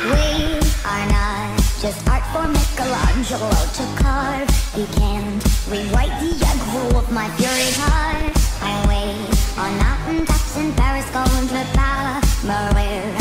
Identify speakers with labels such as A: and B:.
A: We are not just art for Michelangelo to carve. He can't rewrite the aggro of my fury heart. I wait on mountain tops in Paris, going to Palmarir.